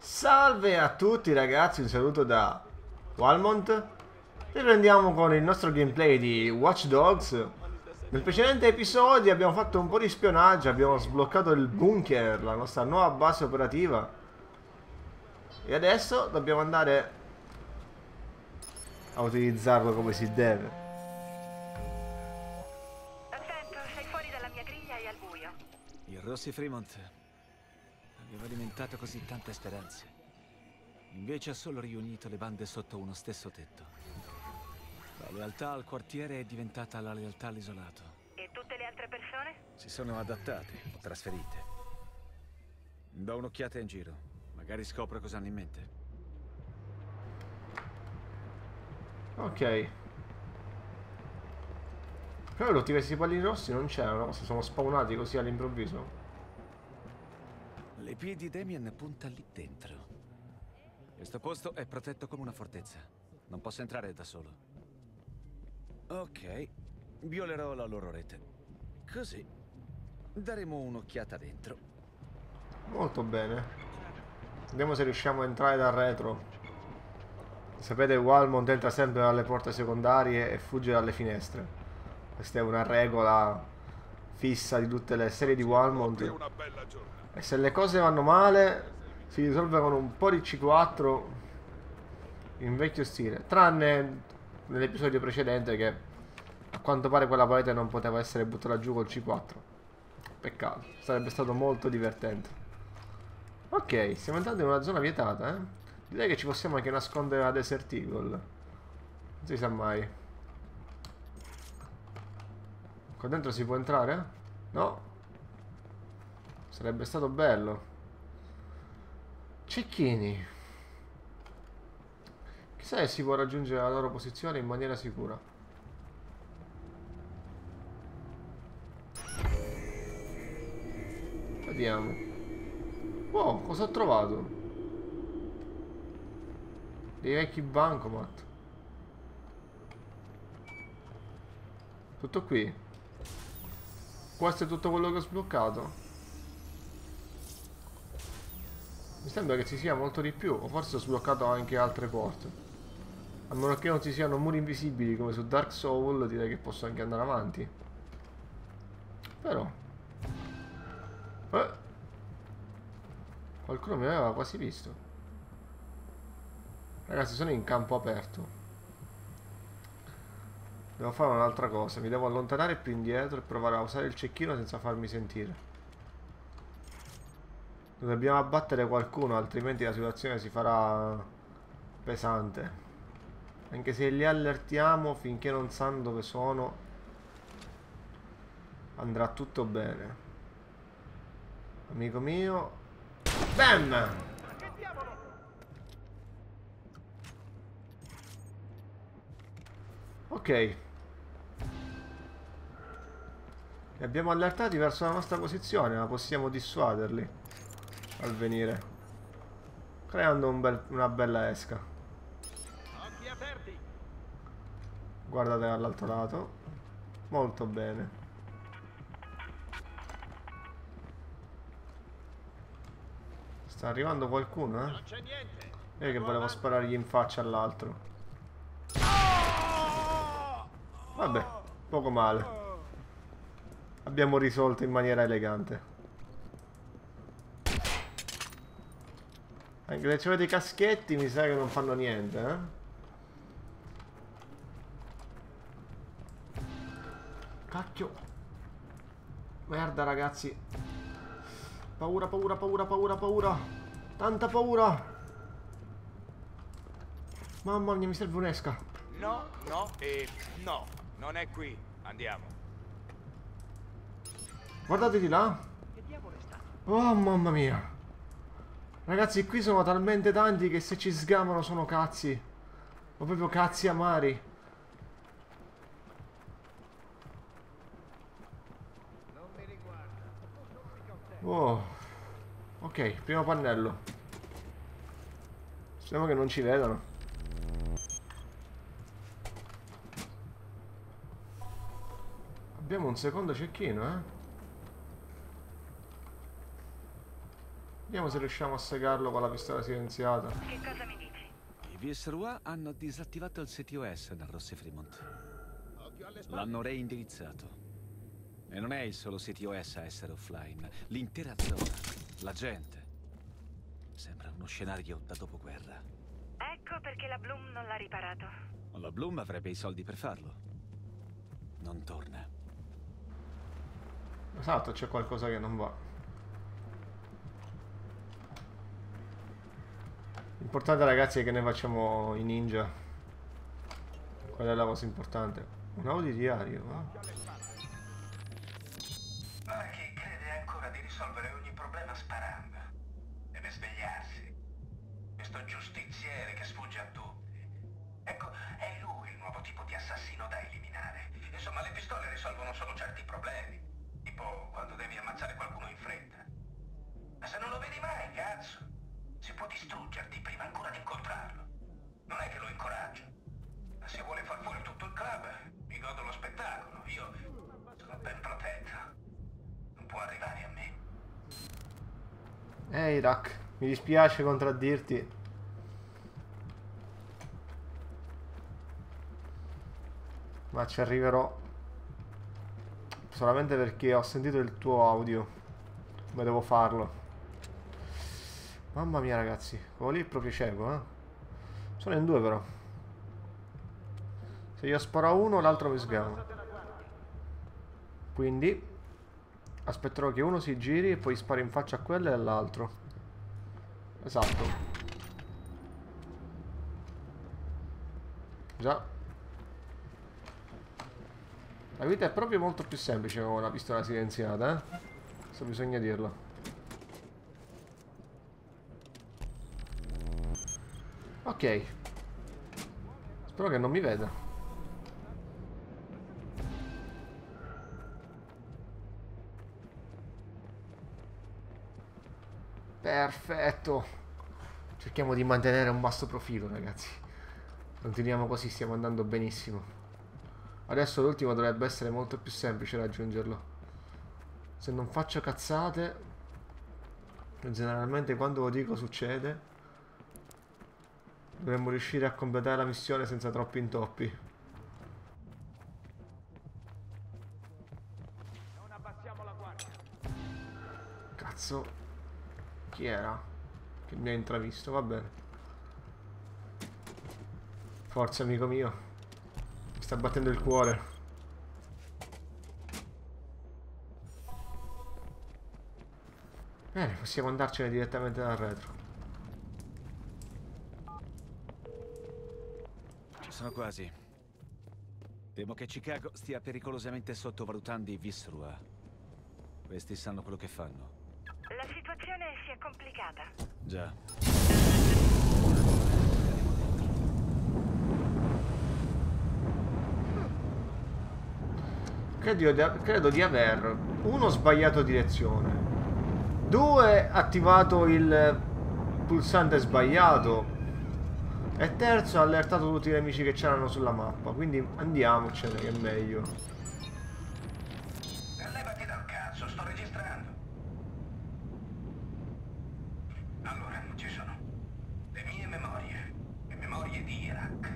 Salve a tutti ragazzi, un saluto da Walmont. Riprendiamo con il nostro gameplay di Watch Dogs. Nel precedente episodio abbiamo fatto un po' di spionaggio, abbiamo sbloccato il bunker, la nostra nuova base operativa. E adesso dobbiamo andare a utilizzarlo come si deve. Attento, sei fuori dalla mia griglia e al buio. Il Rossi Fremont aveva alimentato così tante speranze. Invece ha solo riunito le bande sotto uno stesso tetto. La lealtà al quartiere è diventata la lealtà all'isolato. E tutte le altre persone? Si sono adattate, trasferite. Do un'occhiata in giro. Magari scopro cosa hanno in mente. Ok. Però tutti questi pallini rossi non c'erano, si sono spawnati così all'improvviso. Le piedi Damien punta lì dentro. Questo posto è protetto come una fortezza. Non posso entrare da solo. Ok, violerò la loro rete. Così daremo un'occhiata dentro. Molto bene. Vediamo se riusciamo a entrare dal retro. Sapete, Walmont entra sempre dalle porte secondarie e fugge dalle finestre. Questa è una regola fissa di tutte le serie di Walmont. E se le cose vanno male, si risolve con un po' di C4 in vecchio stile. Tranne nell'episodio precedente che a quanto pare quella parete non poteva essere buttata giù col C4. Peccato, sarebbe stato molto divertente. Ok, stiamo entrando in una zona vietata, eh? Direi che ci possiamo anche nascondere a Desert Eagle. Non si sa mai. Qua dentro si può entrare? No. Sarebbe stato bello. Cecchini. Chissà se si può raggiungere la loro posizione in maniera sicura. Vediamo. Wow, cosa ho trovato? Dei vecchi bancomat. Tutto qui. Questo è tutto quello che ho sbloccato. Mi sembra che ci sia molto di più. O forse ho sbloccato anche altre porte. A meno che non ci siano muri invisibili come su Dark Soul, direi che posso anche andare avanti. Però qualcuno mi aveva quasi visto. Ragazzi, sono in campo aperto. Devo fare un'altra cosa. Mi devo allontanare più indietro e provare a usare il cecchino senza farmi sentire. Dobbiamo abbattere qualcuno, altrimenti la situazione si farà pesante. Anche se li allertiamo, finché non sanno dove sono, andrà tutto bene. Amico mio. Bam! Ok. Li abbiamo allertati verso la nostra posizione, ma possiamo dissuaderli al venire, creando una bella esca. Guardate dall'altro lato. Molto bene. Sta arrivando qualcuno, eh? Io che volevo sparargli in faccia all'altro. Vabbè, poco male. Abbiamo risolto in maniera elegante. Anche se c'avete i caschetti mi sa che non fanno niente, eh? Cacchio. Merda ragazzi. Paura, paura, paura, paura, paura. Tanta paura. Mamma mia, mi serve un'esca. No, no e no. Non è qui. Andiamo. Guardate di là. Oh mamma mia. Ragazzi, qui sono talmente tanti che se ci sgamano sono cazzi. Ma proprio cazzi amari. Oh. Ok, primo pannello. Speriamo che non ci vedano. Abbiamo un secondo cecchino, eh? Vediamo se riusciamo a segarlo con la pistola silenziata. Che cosa mi dici? I Visserua hanno disattivato il CTOS nel Rossi Fremont. L'hanno reindirizzato. E non è il solo CTOS a essere offline. L'intera zona, la gente. Sembra uno scenario da dopoguerra. Ecco perché la Bloom non l'ha riparato. La Bloom avrebbe i soldi per farlo. Non torna. Esatto, c'è qualcosa che non va. L'importante, ragazzi, è che ne facciamo i ninja. Quella è la cosa importante. Un audio diario, Marky crede ancora di risolvere ogni problema sparando. Deve svegliarsi. Questo giustiziere che sfugge a tutti. Ecco, è lui il nuovo tipo di assassino da eliminare. Insomma, le pistole risolvono solo certi problemi. Tipo quando devi ammazzare qualcuno in fretta. Ma se non lo vedi mai, cazzo, si può distruggerti prima ancora di incontrarlo. Non è che lo incoraggio. Ma se vuole far fuori tutto il club, mi godo lo spettacolo. Io sono ben protetto. Non può arrivare a me. Ehi, Rack, mi dispiace contraddirti. Ma ci arriverò. Solamente perché ho sentito il tuo audio. Come devo farlo. Mamma mia, ragazzi. Quello lì è proprio cieco, eh. Sono in due, però. Se io sparo a uno, l'altro mi sgama. Quindi aspetterò che uno si giri e poi sparo in faccia a quello e all'altro. Esatto. Già. La vita è proprio molto più semplice con una pistola silenziata, eh? Questo bisogna dirlo. Ok. Spero che non mi veda. Perfetto. Cerchiamo di mantenere un basso profilo, ragazzi. Continuiamo così, stiamo andando benissimo. Adesso l'ultimo dovrebbe essere molto più semplice raggiungerlo. Se non faccio cazzate, generalmente quando lo dico succede, dovremmo riuscire a completare la missione senza troppi intoppi. Non abbassiamo la guardia. Cazzo. Chi era? Che mi ha intravisto, va bene. Forza, amico mio. Mi sta battendo il cuore. Bene, possiamo andarcene direttamente dal retro. Ci sono quasi. Temo che Chicago stia pericolosamente sottovalutando i Visserua. Questi sanno quello che fanno. La situazione si è complicata. Già. Credo di aver uno sbagliato direzione, due attivato il pulsante sbagliato e terzo allertato tutti i nemici che c'erano sulla mappa. Quindi andiamocene, che è meglio. Levati dal cazzo, sto registrando. Allora, ci sono le mie memorie, le memorie di Iraq.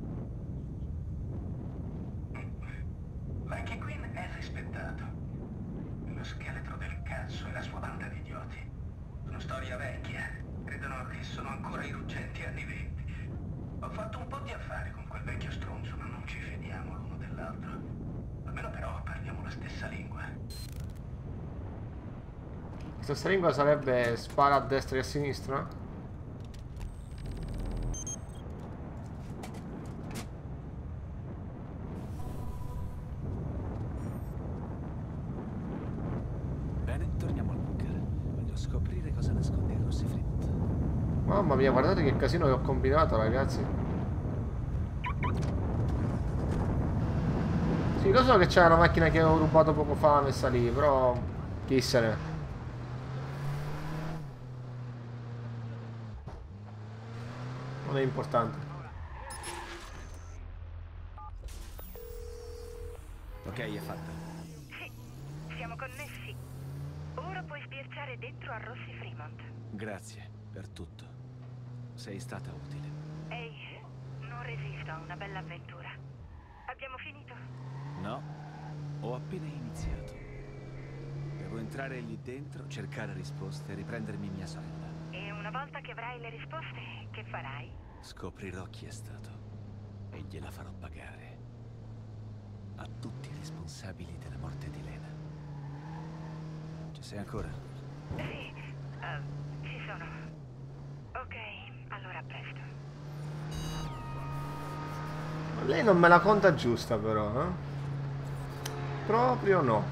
Mikey Quinn è rispettato. Lo scheletro del cazzo e la sua banda di idioti sono storia vecchia. Credono che sono ancora i ruggenti anni 20. Ho fatto un po' di affari con quel vecchio stronzo, ma non ci fidiamo l'uno dell'altro. Almeno però parliamo la stessa lingua. La stessa lingua sarebbe spara a destra e a sinistra? Bene, torniamo al bunker. Voglio scoprire cosa nasconde il Rossi Fremont. Mamma mia, guardate che casino che ho combinato, ragazzi. Sì, lo so che c'era una macchina che avevo rubato poco fa messa lì, però chi se ne... Non è importante. Ok, è fatta. Sì, siamo connessi. Ora puoi sbirciare dentro a Rossi Fremont. Grazie per tutto. Sei stata utile. Ehi, non resisto a una bella avventura. Abbiamo finito? No, ho appena iniziato. Devo entrare lì dentro, cercare risposte e riprendermi mia sorella. E una volta che avrai le risposte, che farai? Scoprirò chi è stato e gliela farò pagare. A tutti i responsabili della morte di Lena. Ci sei ancora? Sì, ci sono. Ok, allora a presto. Lei non me la conta giusta però, eh? Proprio no.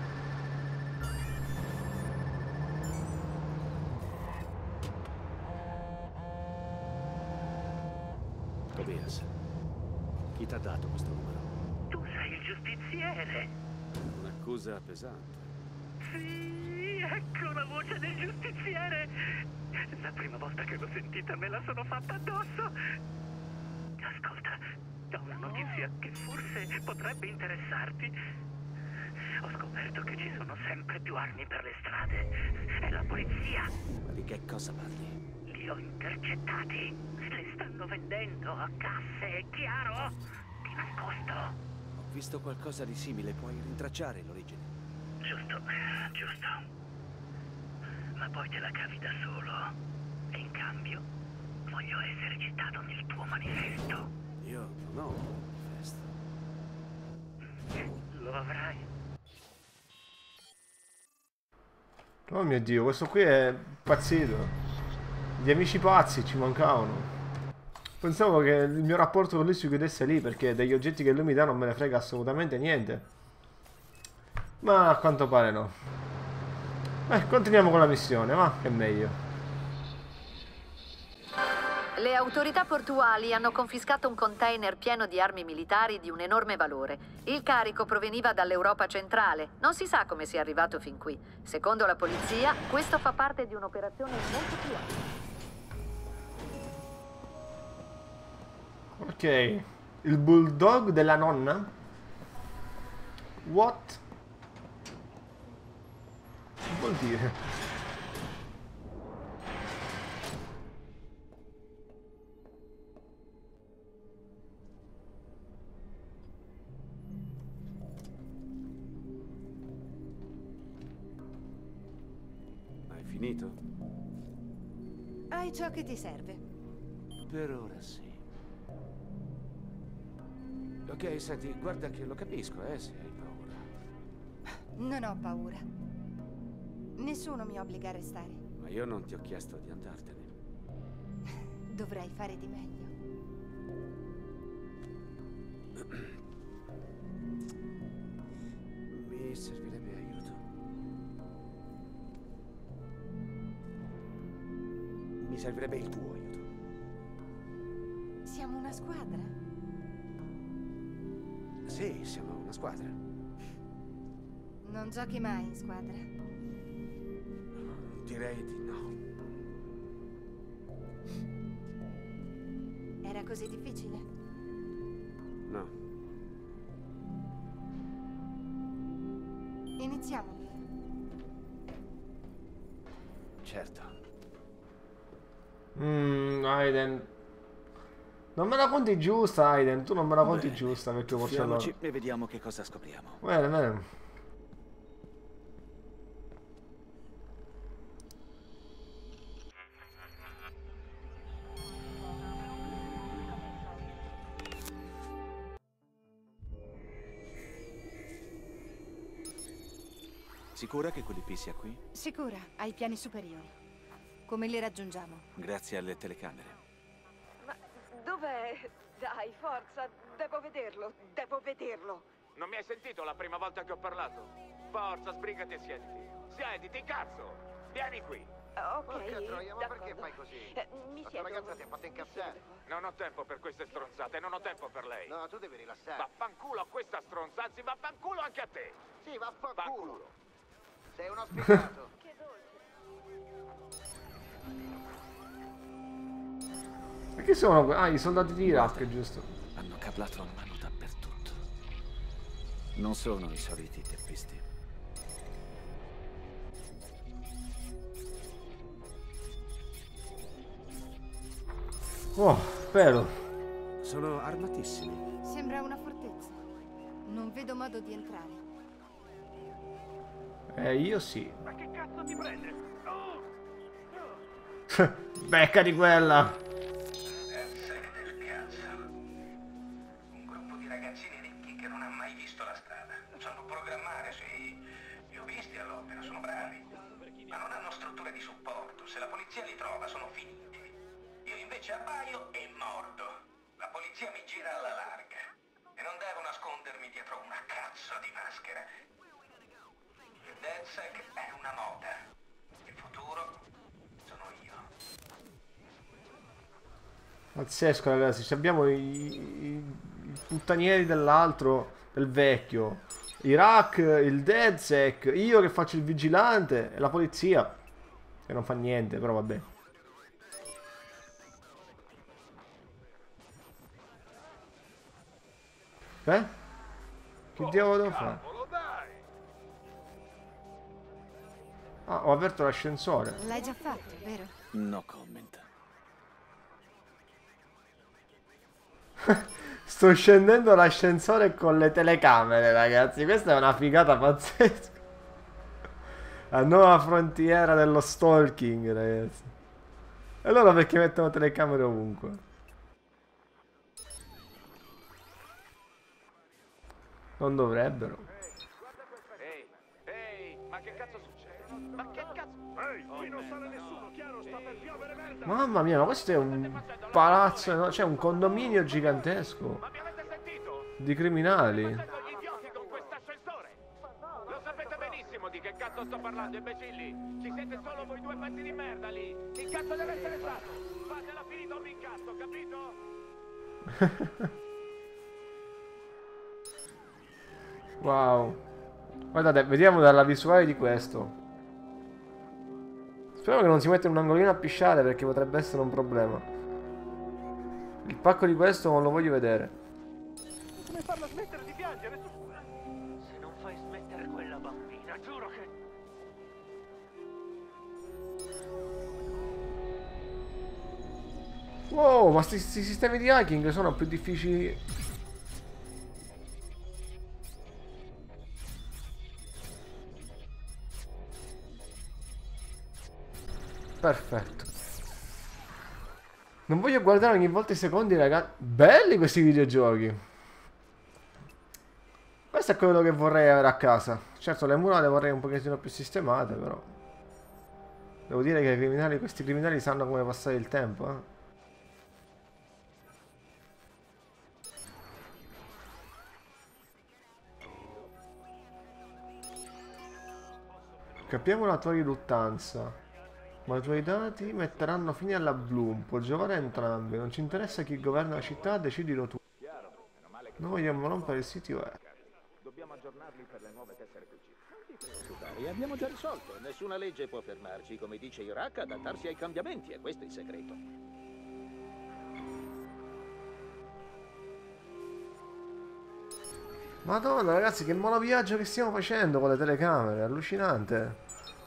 Tobias, chi t'ha dato questo numero? Tu sei il giustiziere. Un'accusa pesante. Sì, ecco la voce del giustiziere. La prima volta che l'ho sentita me la sono fatta addosso. Ascolta, ho una notizia che forse potrebbe interessarti. Ho scoperto che ci sono sempre più armi per le strade. È la polizia. Ma di che cosa parli? Li ho intercettati. Le stanno vendendo a casse, è chiaro? Di nascosto. Ho visto qualcosa di simile, puoi rintracciare l'origine. Giusto, giusto. Ma poi te la cavi da solo. E in cambio voglio essere citato nel tuo manifesto. Io non ho un manifesto. Lo avrai. Oh mio Dio, questo qui è pazzito. Gli amici pazzi ci mancavano. Pensavo che il mio rapporto con lui si chiudesse lì, perché degli oggetti che lui mi dà non me ne frega assolutamente niente. Ma a quanto pare no. Continuiamo con la missione, va? Che è meglio. Le autorità portuali hanno confiscato un container pieno di armi militari di un enorme valore. Il carico proveniva dall'Europa centrale. Non si sa come sia arrivato fin qui. Secondo la polizia, questo fa parte di un'operazione molto più ampia. Ok. Il bulldog della nonna? What? Che vuol dire? Hai finito? Hai ciò che ti serve. Per ora sì. Ok, senti, guarda che lo capisco, se hai paura. Non ho paura. Nessuno mi obbliga a restare. Ma io non ti ho chiesto di andartene. Dovrei fare di meglio. Mi servirebbe aiuto. Mi servirebbe il tuo aiuto. Siamo una squadra? Sì, siamo una squadra. Non giochi mai in squadra? Direi di no. Era così difficile? No. Iniziamo. Certo. Aiden. Non me la conti giusta, Aiden. Tu non me la conti Bene, giusta, vecchio tuffiamoci porcellone. e vediamo che cosa scopriamo. Bene, bene. Sicura che quell'IP sia qui? Sicura, ai piani superiori. Come li raggiungiamo? Grazie alle telecamere. Ma dov'è? Dai, forza, devo vederlo, devo vederlo. Non mi hai sentito la prima volta che ho parlato? Forza, sbrigati e siediti. Siediti, cazzo! Vieni qui. Ok, Porca troia, ma perché d'accordo. fai così? Mi Ma siedo. tua ragazza ti ha fatto incazzare. Non ho tempo per queste stronzate, non ho tempo per lei. No, tu devi rilassare. Vaffanculo a questa stronza, anzi vaffanculo anche a te. Sì, vaffanculo. Vaffanculo. Sei uno sfigato. Che dolce. E chi sono? Ah, i soldati di Iraq, giusto? Hanno cablato a mano dappertutto. Non sono i soliti teppisti. Oh, spero. Sono armatissimi. Sembra una fortezza. Non vedo modo di entrare. Io sì. Ma che cazzo ti prende? Oh! Becca di quella. DedSec del cazzo. Un gruppo di ragazzini ricchi che non ha mai visto la strada. Sanno programmare, sì. Li ho visti all'opera, sono bravi. Ma non hanno strutture di supporto. Se la polizia li trova, sono finiti. Io invece abbaio e mordo. La polizia mi gira alla larga. E non devo nascondermi dietro una cazzo di maschera. Il DedSec è una moda. Il futuro sono io. Pazzesco, ragazzi. Se abbiamo i puttanieri dell'altro, del vecchio, Iraq, il DedSec, io che faccio il vigilante e la polizia che non fa niente, però vabbè. Che diavolo devo fare? Ah, ho aperto l'ascensore. L'hai già fatto, vero? No comment. Sto scendendo l'ascensore con le telecamere, ragazzi. Questa è una figata pazzesca. La nuova frontiera dello stalking, ragazzi. E allora perché mettono telecamere ovunque? Non dovrebbero. Ehi, ma che cazzo succede? Ma che cazzo? Ehi, qui non sale nessuno, chiaro? Sta per piovere merda! Mamma mia, ma questo è un palazzo, no? Cioè un condominio gigantesco Ma mi avete sentito? di criminali. Facendo gli idioti con quest'ascensore! Lo sapete benissimo di che cazzo sto parlando, imbecilli! Ci siete solo voi due pezzi di merda lì! Chi cazzo deve essere stato? Fatela finita o mi incazzo, capito? Wow. Guardate, vediamo dalla visuale di questo. Spero che non si metta in un angolino a pisciare perché potrebbe essere un problema. Il pacco di questo non lo voglio vedere. Come farla smettere di piangere? Se non fai smettere quella bambina, giuro che... Wow, ma sti sistemi di hacking sono più difficili. Perfetto. Non voglio guardare ogni volta i secondi, ragazzi. Belli questi videogiochi. Questo è quello che vorrei avere a casa. Certo, le mura le vorrei un pochettino più sistemate, però devo dire che questi criminali sanno come passare il tempo, eh. Capiamo la tua riluttanza. Ma i tuoi dati metteranno fine alla Bloom. Può giovare a entrambi. Non ci interessa chi governa la città, decidilo tu. Noi vogliamo rompere il sito web. Dobbiamo aggiornarli per le nuove tessere QC. Non ti preoccupare, abbiamo già risolto. Nessuna legge può fermarci. Come dice Iraq, adattarsi ai cambiamenti, e questo è il segreto. Madonna, ragazzi, che monoviaggio che stiamo facendo con le telecamere. Allucinante.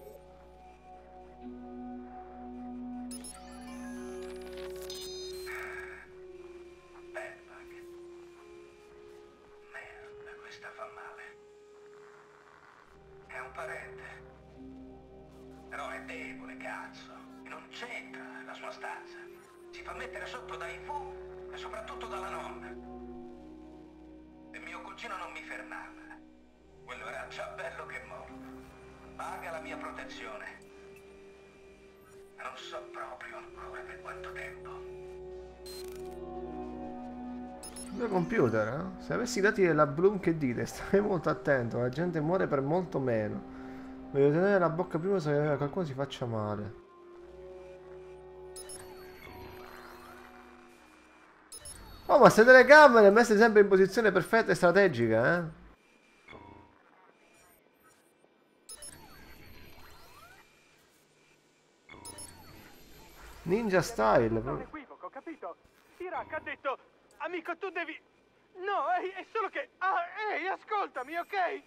Però è debole, cazzo. E non c'entra la sua stanza. Si fa mettere sotto da IV e soprattutto dalla nonna. E mio cugino non mi fermava. Quello era già bello che morto. Paga la mia protezione. Ma non so proprio ancora per quanto tempo. Due computer, eh? Se avessi i dati della Bloom, che dite? Stai molto attento, la gente muore per molto meno. Voglio tenere la bocca prima se qualcuno si faccia male. Oh, ma queste telecamere messe sempre in posizione perfetta e strategica, eh? Ninja style. È un equivoco, capito? Iraq ha detto, amico, tu devi... No, è solo che... Ah, ehi, ascoltami, ok?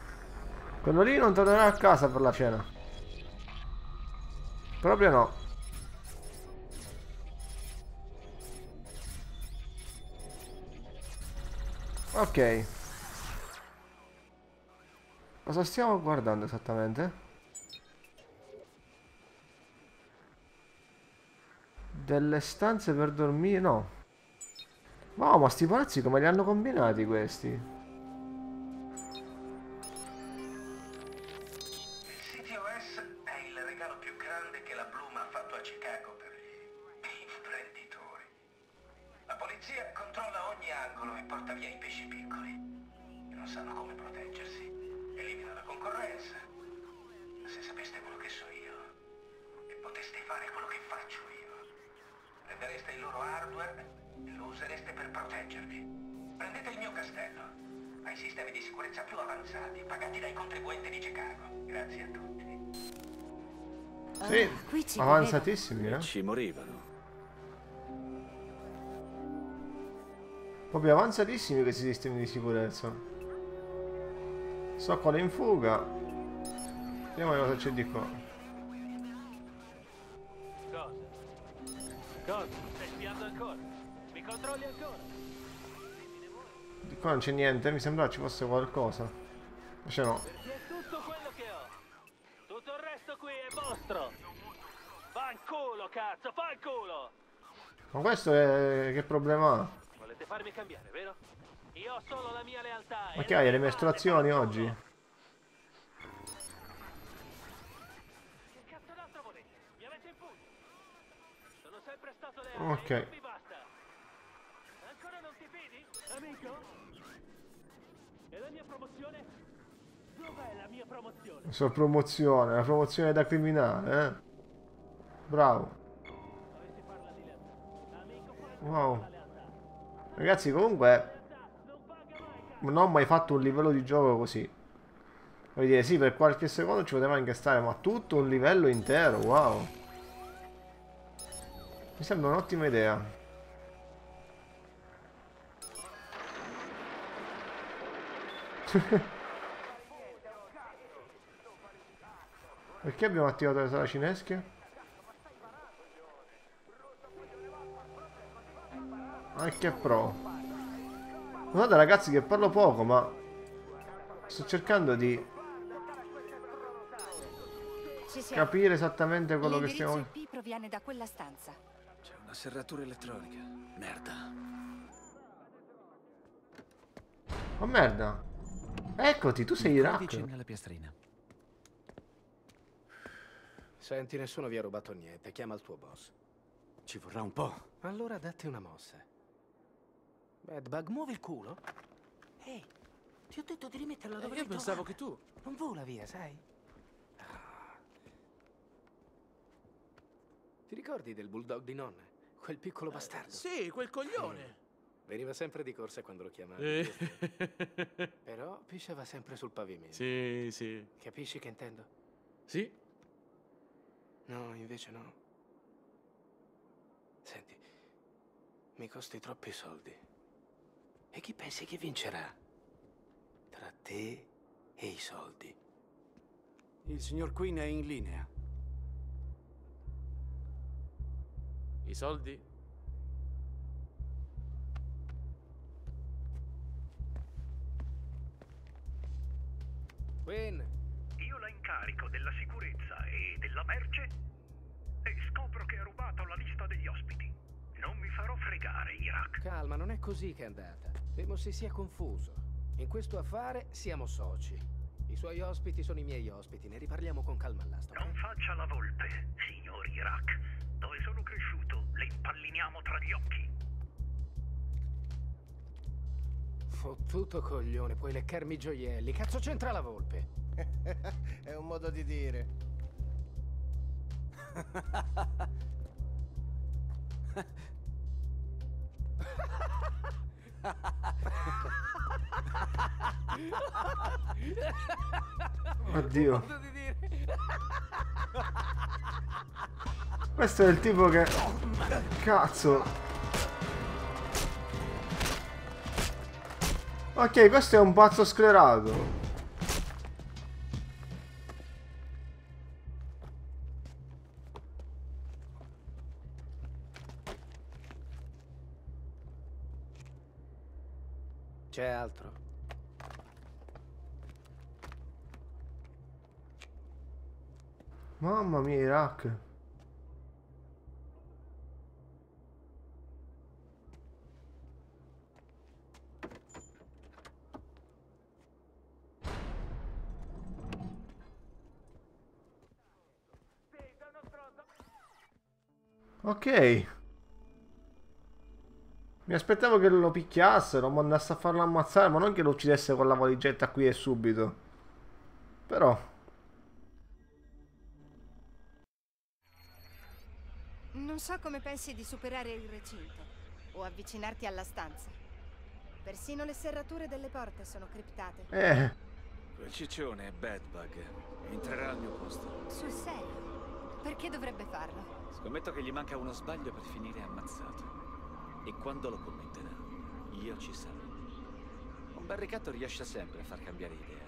Quello lì non tornerà a casa per la cena. Proprio no. Ok. Cosa stiamo guardando esattamente? Delle stanze per dormire? No. Wow, ma sti palazzi come li hanno combinati questi? Il CTOS è il regalo più grande che la Bloom ha fatto a Chicago per gli imprenditori. La polizia controlla ogni angolo e porta via i pesci piccoli. E non sanno come proteggersi. Elimina la concorrenza. Se sapeste quello che so io e poteste fare quello che faccio io, prendereste il loro hardware e lo usereste per proteggervi. Prendete il mio castello. Ha i sistemi di sicurezza più avanzati, pagati dai contribuenti di Chicago. Grazie a tutti. Sì, qui ci avanzatissimi, eh? Ci morivano. Proprio avanzatissimi questi sistemi di sicurezza. Soccolo in fuga. Vediamo cosa c'è di qua. Cosa? Cosa? Stai spiando ancora? Mi controlli ancora? Di qua non c'è niente, mi sembrava ci fosse qualcosa. Invece no. Perché è tutto quello che ho. Tutto il resto qui è vostro. Fanculo, cazzo, fanculo! Ma questo è... che problema ha? Volete farmi cambiare, vero? Io ho solo la mia lealtà. Ma e che non hai, le mi fate mestruazioni fanculo. oggi? Che cazzo d'altro volete? Mi avete in pugno. Sono sempre stato leale. Ok. E non mi basta. Ancora non ti fidi, amico? E la mia promozione? Dov'è la mia promozione? Sua promozione, la promozione da criminale, eh? Bravo. Dove si parla di lealtà? Amico, quanto Wow. la lealtà? Ragazzi, comunque Non paga mai, cazzo. non ho mai fatto un livello di gioco così. Vuol dire, sì, per qualche secondo ci poteva anche stare, ma tutto un livello intero, wow. Mi sembra un'ottima idea. Perché abbiamo attivato le saracinesche? Ah, che pro. Guardate ragazzi che parlo poco, ma sto cercando di Ci siamo. capire esattamente quello che L'indirizzo stiamo... IP proviene da quella stanza. C'è una serratura elettronica. Merda. Oh merda. Eccoti, tu sei Il Iraq. codice nella piastrina. Senti, nessuno vi ha rubato niente. Chiama il tuo boss. Ci vorrà un po'. Allora datti una mossa. Bedbug, muovi il culo. Ehi, ti ho detto di rimetterla dove Io l'hai pensavo trovata. che tu... Non vola via, sai? Ah. Ti ricordi del bulldog di nonna? Quel piccolo bastardo. Sì, quel coglione. Veniva sempre di corsa quando lo chiamavi. giusto? Però pisciava sempre sul pavimento. Sì, sì. Capisci che intendo? Sì? No, invece no. Senti, mi costi troppi soldi. E chi pensi che vincerà? Tra te e i soldi. Il signor Quinn è in linea. I soldi? Quinn, Io la incarico della sicurezza e della merce e scopro che ha rubato la lista degli ospiti. Non mi farò fregare, Iraq. calma, non è così che è andata. Temo si sia confuso. In questo affare siamo soci. I suoi ospiti sono i miei ospiti, ne riparliamo con calma all'asta, Non ok? faccia la volpe, signor Iraq. Dove sono cresciuto, le impalliniamo tra gli occhi. Fottuto coglione, puoi leccarmi i gioielli. Cazzo c'entra la volpe? È un modo di dire. Oddio. Questo è il tipo che... Cazzo. Ok, questo è un pazzo sclerato. C'è altro? Mamma mia, Iraq. Ok. Mi aspettavo che lo picchiassero, ma andasse a farlo ammazzare, ma non che lo uccidesse con la valigetta qui e subito. Però... Non so come pensi di superare il recinto o avvicinarti alla stanza. Persino le serrature delle porte sono criptate. Quel ciccione è Bedbug. Entrerà al mio posto. Sul serio? Perché dovrebbe farlo? Scommetto che gli manca uno sbaglio per finire ammazzato. E quando lo commetterà, io ci sarò. Un bel ricatto riesce sempre a far cambiare idea.